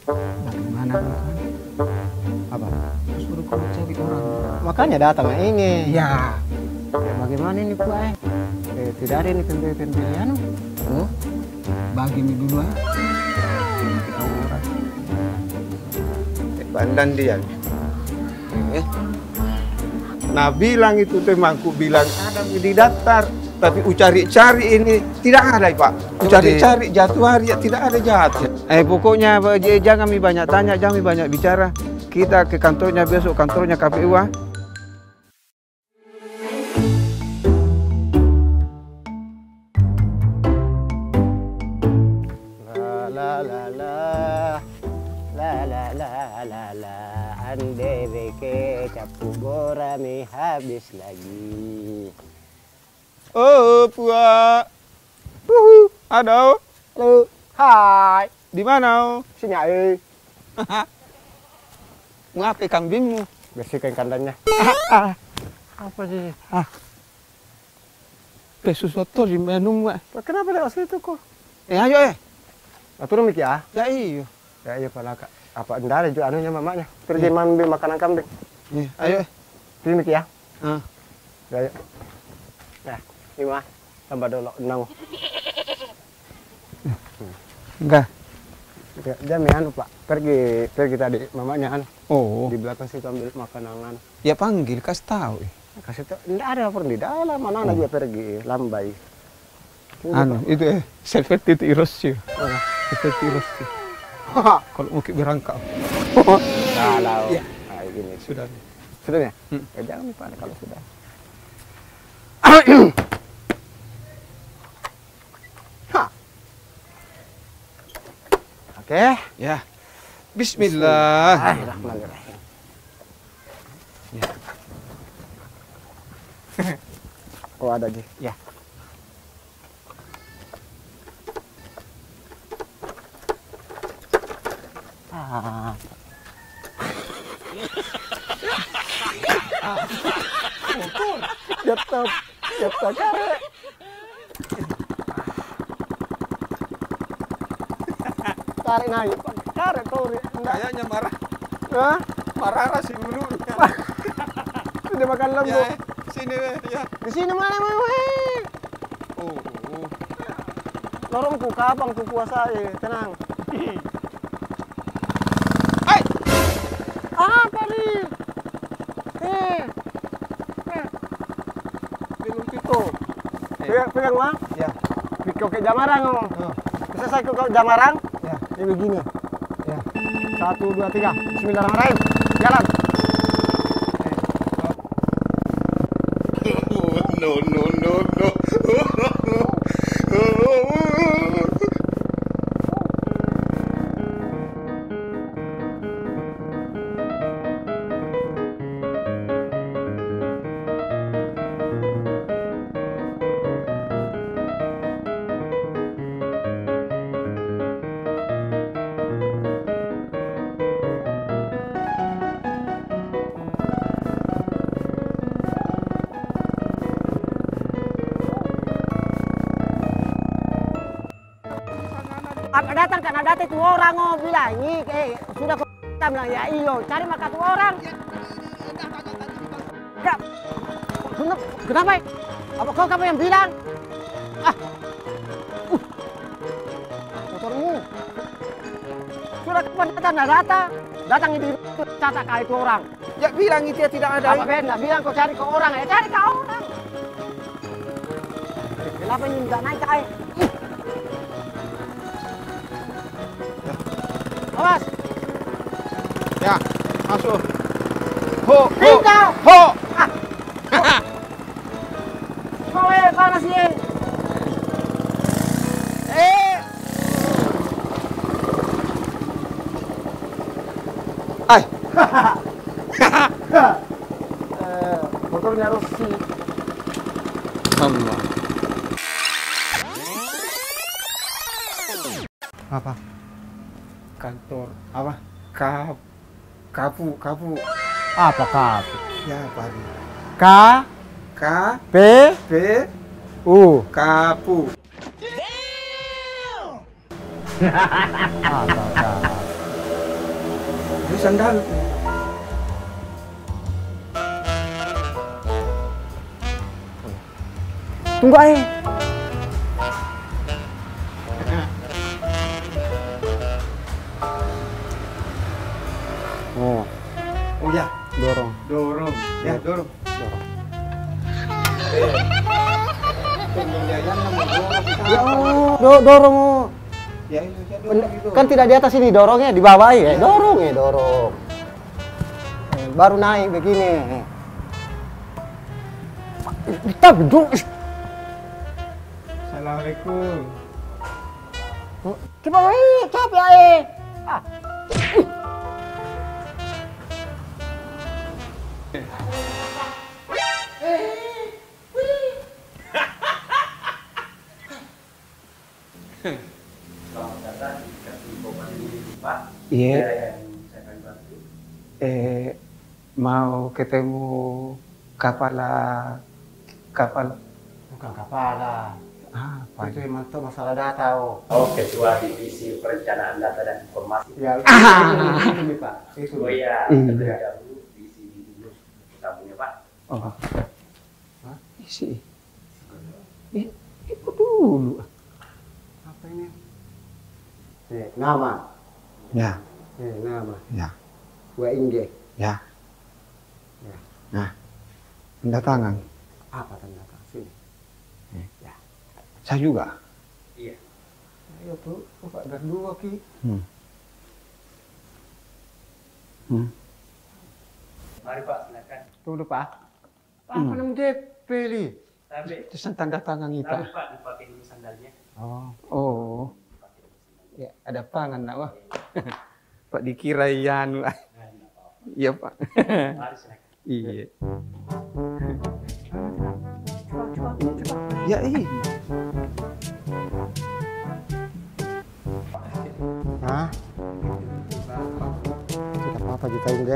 Bagaimana kan? Apa? Suruh kamu cari orang. Makanya datang ini. Ya. Ya, bagaimana ini Pak? Tidak ada ini pembelian. Oh, bagi ini dulu ah. Orang. Pandan dia. Nah bilang itu temanku bilang ada di daftar, tapi cari-cari ini tidak ada Pak. Cari-cari jatuh hari ya tidak ada jatuh. Pokoknya jangan banyak tanya, jangan banyak bicara. Kita ke kantornya besok, kantornya KPU. Ande beke capu gorami habis lagi. Oh, Pua. Ada. Halo. Hai. Di mana? Sini aja. Ngapain kambingmu? Bersihkan kandangnya. Apa sih? Sesuatu di minum. Kenapa lewat situ kok? Ayo Atur miki ya? Ya iyo. Ya iya Pak Laka. Apa enggak ada juga anunya mamanya? Pergi ambil makanan kambing. Ayo. Pergi miki ya? Ya, ayo. Nah, ini mah tambah dulu 6. Enggak. Ya, jam anu Pak. Pergi tadi mamanya anu. Oh. Di belakang situ ambil makanan. Ya panggil, kasih tahu. Kasih tahu, enggak ada lapor di dalam, mana anak juga pergi lambai. Itu seperti itu Irosio. Seperti Irosio. Kalau mau berangkat. Kalau ya. Nah, gini. Sudah. Sudah ya? Ya jangan lupa kalau sudah. Oke. Ya. Bismillah. Bismillahirrahmanirrahim. Ya. Oh ada Ji. Ya. Jatuh kare. Tarik naik, kare tori. Kayaknya marah. Hah? Marah sih dulu. Sudah makan lembu. Ya, sini ya. Di sini mana weh? Oh. Lorongku kapan ku kuasai, tenang. Hai. Apa nih? Belum itu. Pegang mah? Ya. Pikau ke Jamarang. Bisa saya ke Jamarang? Ya. Ini begini. Ya. 1, 2, 3. Bismillahirrahmanirrahim. Jalan. No. Apa datang karena datang itu orang bilang ini sudah kita bilang ya iyo cari makan tuh orang. Ya, kenapa? Apa kau kamu yang bilang? Motormu. Sudah kapan datang di catat kali itu orang. Ya bilang itu ya tidak ada. Apa benda bilang kau cari ke orang ya cari ke orang. Kenapa ini nggak naik air? Awas. Ya, masuk. Ho. Kowe panas ye. Ay. Motornya Rossi. Allah. Apa? Kantor. Apa? Kapu. Apa kapu? Ya, Pak. K P U. Kapu. Apa kapu? sandal. Tunggu aja. Oh, Oh ya, dorong. dorong. Ya, dorong. Dorong. Ya, Dorong. Oh. ya, ya, dorong itu. Kan tidak di atas ini dorongnya, di bawah ya. Dorong ya, dorong. Baru naik begini. Kita duduk. Assalamualaikum. Coba weh, capek aja. Ah. Iya. Mau ketemu kapal. Bukan kepala. Apa? Itu emang tuh masalah data. Oh. Oh, Ketua Divisi Perencanaan Data dan Informasi. Ya, ini Pak. Itu. Oh iya, Iya. terlebih dahulu di dulu kita punya Pak. Oh. Isi. Ikut dulu. Apa ini? Nama. Ya, Nama. ya, Wa Ingge. ya. Ya. Nah, tanda tangan. Apa tanda tangan sini? Ya. Saya juga. Iya. Ayo tuh, Pak berdua ki. Mari Pak, silakan. Tunggu Pak. Apa namanya DP li? Tapi, Itu tanda tangan tapi kita. Pak dipakai dulu sandalnya. Oh. Ya, ada pangan nak wah. Pak dikira Yanu. Iya, Pak. Mari silakan. Iya. Ya, iya. Hah? Tidak apa-apa kita Ingge.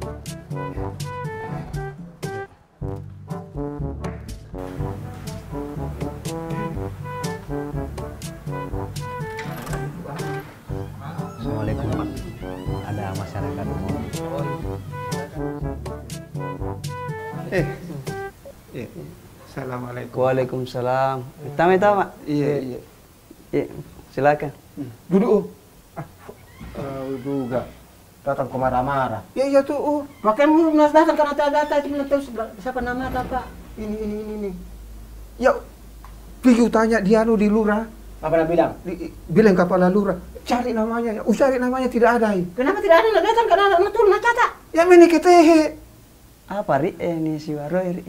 Assalamualaikum Pak. Ada masyarakat umum. Iya. Assalamualaikum. Waalaikumsalam. Tamu itu Pak. Iya, iya. Iya, silakan. Duduk. Oh. Juga datang ke marah-marah. Ya, iya tuh. Oh. Makanya belum datang karena data itu belum tahu siapa nama Pak. Ini. Ya, pergi tanya dia di lurah. Apa dia bilang? Bilang kepala lurah. Cari namanya. Cari namanya tidak ada. Kenapa tidak ada nak datang karena anak turun nak catat? Ya, ini ketehe. Apa ri? Ini si Waro ri.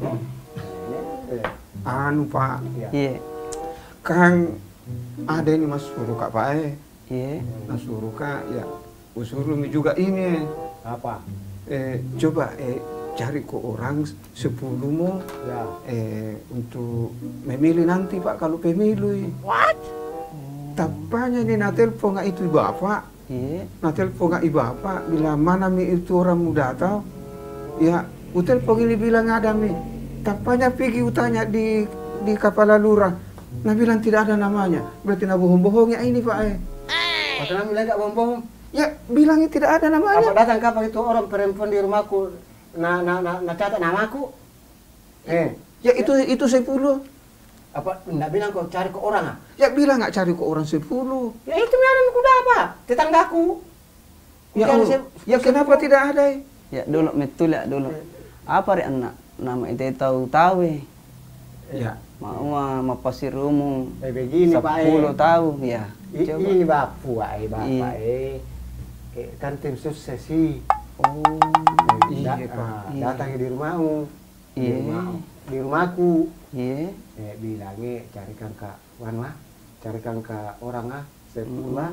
Anu, Pak. Iya. Kang ada ini mas suruh Kak Pak Iya. Mas suruh Kak ya. Usuruh juga ini. Apa? Coba cari ke orang 10 mau Ya. untuk memilih nanti Pak kalau pemilu. What? Tampaknya ini na telepon nggak itu Bapak. Iya. Na telepon nggak Bapak bilang mana mi itu orang muda tahu. Ya, telepon ini bilang ada mi. Tampaknya pergi utanya di kepala lurah. Nah bilang tidak ada namanya. Berarti na bohong-bohongnya ini Pak Padahal bilang enggak bohong. Ya bilangnya tidak ada namanya. Apa datang kapan itu orang perempuan di rumahku na catat namaku? Ya itu 10. Apa enggak bilang kau cari ke orang ah? Ya bilang nggak cari ke orang 10. Ya itu memang kuda apa? Tetanggaku. Ya, Cari Allah. Ya kenapa tidak ada? Ya dulu betul ya dulu. Apa ri anak? Nama itu tahu-tahu. Ya. Mau pasir umum. Begini Pak 10 tahun ya. Coba. Ini Bapak kan tim sukses sih. Oh. Iya, Pak. Datang di rumahmu. Iya. Di rumahku. Iya. Bilangnya carikan ke wan lah. Carikan ke orang lah. Sebulan.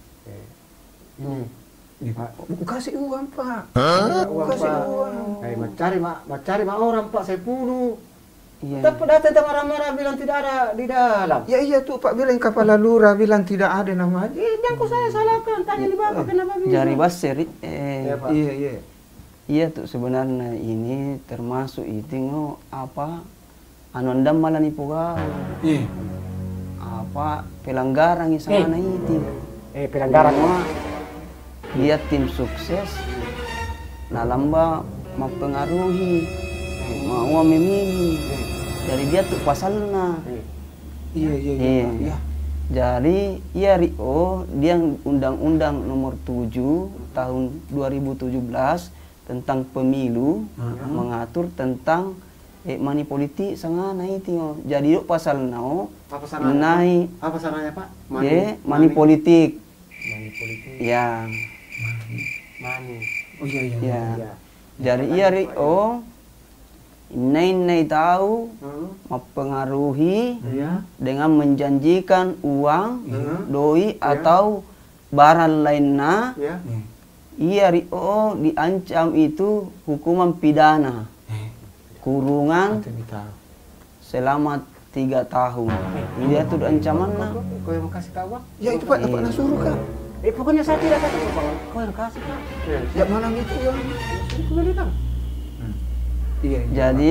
Ini Pak. Kasih uang Pak. Uang Kasih Pak. uang. Cari orang Pak 10. Iya. Tapi datang marah-marah bilang tidak ada di dalam. Ya iya tuh Pak bilang kepala lurah bilang tidak ada namanya. Yang kok saya salahkan, tanya di Bapak kenapa bilang. Jari basir. Pak. Iya iya. Iya tuh sebenarnya ini termasuk itu apa anondam malah nipu kau. Iya. Apa pelanggaran yang sana itu. Pelanggaran mah. dia tim sukses nah lamba mempengaruhi mau memilih jadi dia tuh pasalnya Iya. iya. Jadi ya Rio dia undang-undang nomor 7 tahun 2017 tentang pemilu mengatur tentang money politik sangana itu. Jadi yuk pasal nao Apa sananya? naik Apa sananya Pak? money politik. Money politik. Ya. Money. Oh iya. Ya. Iya. Jadi iya Rio Nai tahu mempengaruhi Iya. dengan menjanjikan uang, doi atau barang lainnya. Iya. Iya Rio diancam itu hukuman pidana kurungan selama 3 tahun. Dia tuh ancaman nah. Kau yang kasih tahu Bang? Ya itu Pak, Pak Nasuruh Kak. Pokoknya saya tidak kata Bang. Kau yang kasih Pak. Ya mana itu yang Itu beli Bang. Iya. Jadi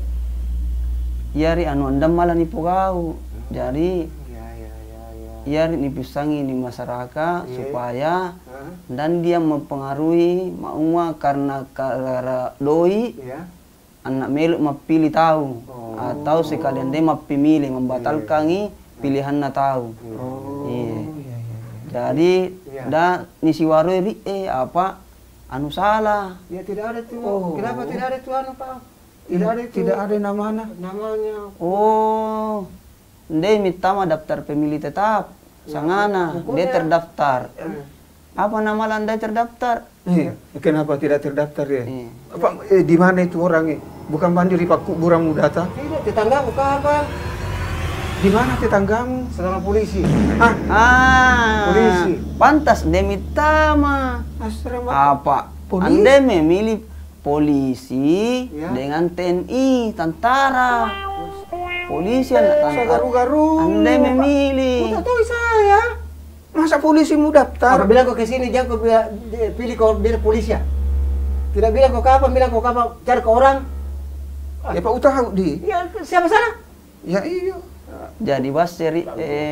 yari anu andam malah nipu kau. Jadi yari nipisangi di masyarakat supaya dan dia mempengaruhi mau karena doi anak meluk mapilih tahu atau sekalian dia mapimilih membatalkan pilihan tahu. Iya. Jadi dah nisiwaru apa anu salah. Ya tidak ada tuh. Kenapa tidak ada tuh anu Pak? Tidak ada itu. Tidak ada namanya. Namanya. Oh, dia minta daftar pemilih tetap. Sangana, dia terdaftar. Apa nama landai terdaftar? Kenapa tidak terdaftar ya? Iya. Pak, di mana itu orangnya? Bukan Bandiri Pak Kuburam Mudata? Tidak, tetangga bukan apa? Di mana tetanggamu? Sama polisi. Polisi. Pantas dia minta mah. Apa? Polisi? Anda memilih polisi dengan TNI, tentara. Polisi anak tentara. Garu-garu. Anda memilih. Tak tahu saya. Masa polisi mau daftar? Apa bilang kau ke sini jangan kau pilih kau biar polisi ya? Tidak bilang kau kapan, bilang kau kapan cari ke orang. Ya Pak tahu di. Ya siapa sana? Ya iya. Jadi bas ceri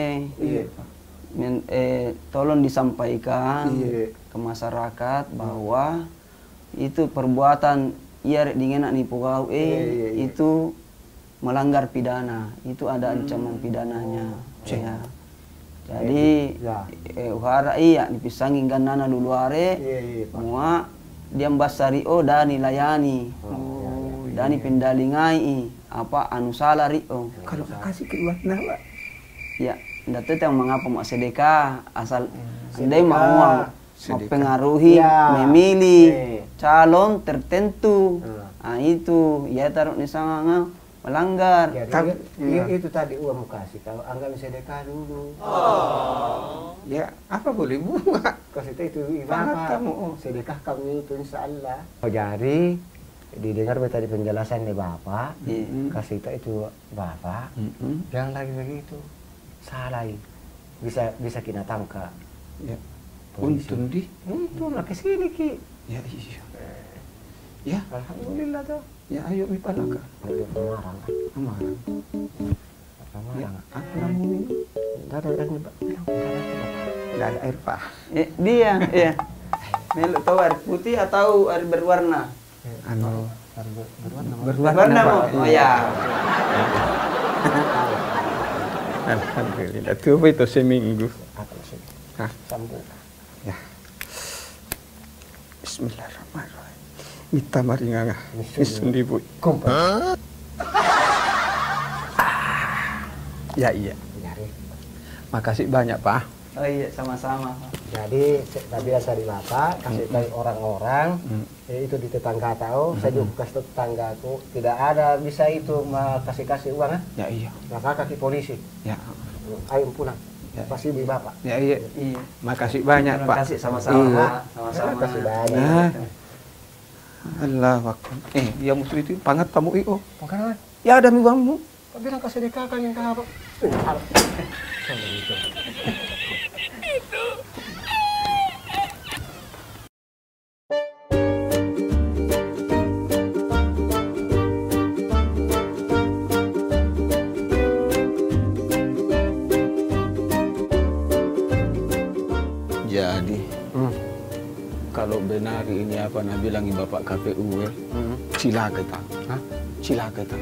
tolong disampaikan ke masyarakat bahwa itu perbuatan dengan nipu kau itu melanggar pidana, itu ada ancaman pidananya. Ya. Jadi uhara dipisangin ganana luluare semua dia basari dani layani dani pendalingai apa anu salah Rio. Kalau kasih keluar nama. Ya, datu yang mengapa mau sedekah asal andai mau mempengaruhi memilih calon tertentu. Nah itu ya taruh di sana melanggar. Itu tadi uang kasih kalau anggap sedekah dulu. Ya apa boleh bunga? Kasih itu ibarat kamu sedekah kami itu insyaallah. Jadi didengar tadi penjelasan dari Bapak, kasih itu Bapak, jangan lagi begitu, salah bisa kita tangkap. Ya. Untung di. Untung lah kesini ki. Ya iya. Ya Alhamdulillah tuh. Ya ayo mipalaka. Ayo Amarang. Ya apa namanya? Tidak ada air Pak. Tidak ada air Pak. Dia ya. Meluk tahu air putih atau air berwarna? Anu Berwarna Pak. Oh ya. Alhamdulillah. Coba itu seminggu. Sambung. Ya. Bismillahirrahmanirrahim. Mita maringanga. Isundi bu. Ya iya. Makasih banyak Pak. Oh iya sama-sama. Jadi biasa di Bapak kasih tahu orang-orang itu di tetangga tahu, saya juga kasih tetangga tuh tidak ada bisa itu kasih uang Ya iya. maka kaki polisi. Ya. Ayo pulang. Pasti di Bapak. Ya iya. Iya. Makasih banyak Pak. Makasih sama-sama. Iya. Sama-sama. Kasih banyak. Nah. Allah waktu. Ya musuh itu pangat tamu io. Makanya Ya ada uangmu. kau bilang kasih sedekah kan yang kau Jadi Kalau benar ini apa nak bilangi Bapak KPU cilaka tak? Hah? Cilaka tak?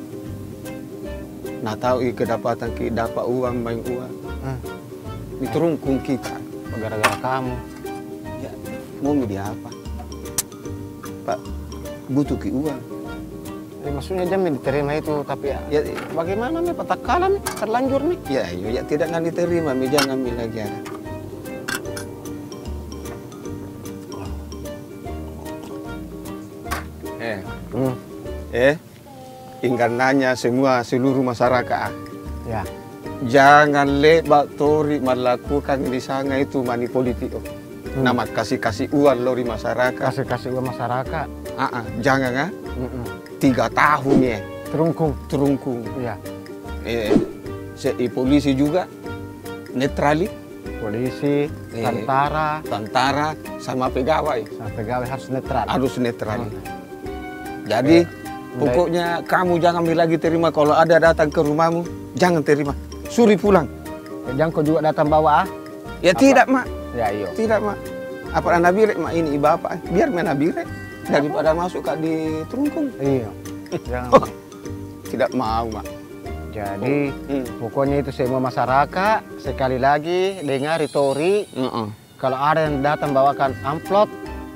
Nak tahu kedapatan kita dapat uang main uang. Diterungkung kita Gara-gara kamu. ya mau dia apa Pak butuh ki uang Maksudnya jamin diterima itu, tapi ya, ya bagaimana nih petakalan nih, terlanjur nih. ya tidak nggak diterima mi jangan ambil lagi ada ingin nanya semua seluruh masyarakat Ya. jangan lebak tori melakukan di sana itu money politik nama kasih uang lori masyarakat Kasih uang masyarakat. jangan 3 tahun ya terungkung Iya. polisi juga netrali Polisi, tentara sama pegawai pegawai harus netral. Jadi pokoknya kamu jangan lagi terima kalau ada datang ke rumahmu, jangan terima. Suri pulang. Jangan kau juga datang bawa Ya tidak, Mak. Ya iyo. Tidak, Mak. Apa nabirek, Mak, ini bapak. Biar nabirek daripada masuk Kak di terungkung. Iya. Jangan. Tidak mau, Mak. Jadi pokoknya itu semua masyarakat sekali lagi dengar Tori, kalau ada yang datang bawakan amplop,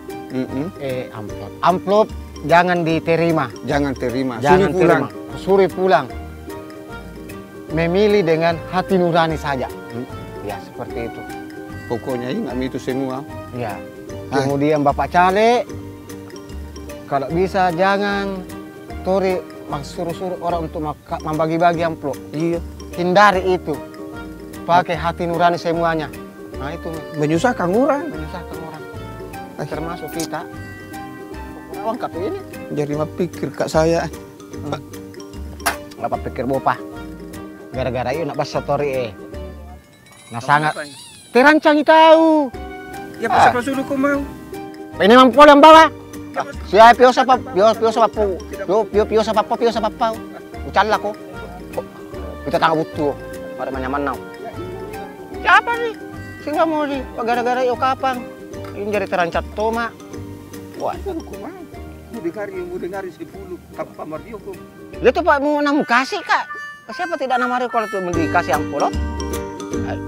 amplop jangan diterima. Jangan terima. Jangan Suri pulang. terima. Suri pulang. Memilih dengan hati nurani saja. Ya seperti itu. Pokoknya ingat itu semua. Ya. Kemudian Bapak Cale, kalau bisa jangan Tori suruh-suruh orang untuk membagi-bagi amplop. Iya. Hindari itu. Pakai hati nurani semuanya. Nah itu Menyusahkan orang. menyusahkan orang. Termasuk kita. Lengkap ini. Jadi pikir Kak saya. Apa pikir bopa? Gara-gara itu nak bahasa Tori Nah sangat terancangi tahu. Ya siapa suruh kau mau? Ini mampu yang bawa. Siapa pio sa papa. Ucal ko. Kita tangga butuh. Pada manyaman now. Siapa nih? Sila mo nih. Gara-gara iyo kapang. Ini jadi terancat to mak. Wah. Mau dengari 10 apa Mario kok. Itu Pak mau kasih Kak. Siapa tidak namari kalau itu dikasih amplop?